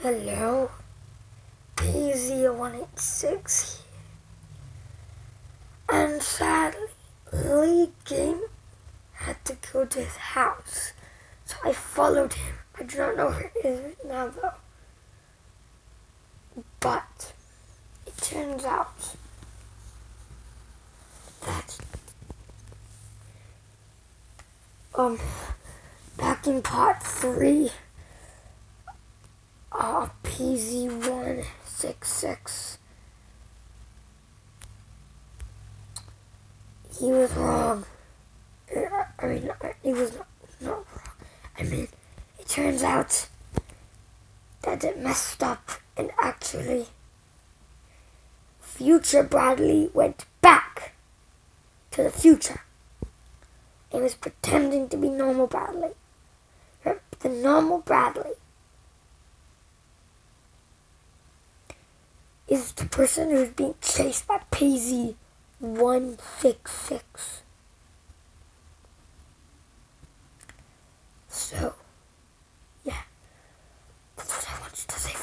Hello, PZ186 here. And sadly, Lee Game had to go to his house, so I followed him. I do not know where he is right now though. But it turns out that back in part 3, PZ166, he was wrong. He was not wrong. It turns out that it messed up, and actually, future Bradley went back to the future. He was pretending to be normal Bradley. The normal Bradley is the person who's being chased by PZ166. So, yeah, that's what I wanted to say.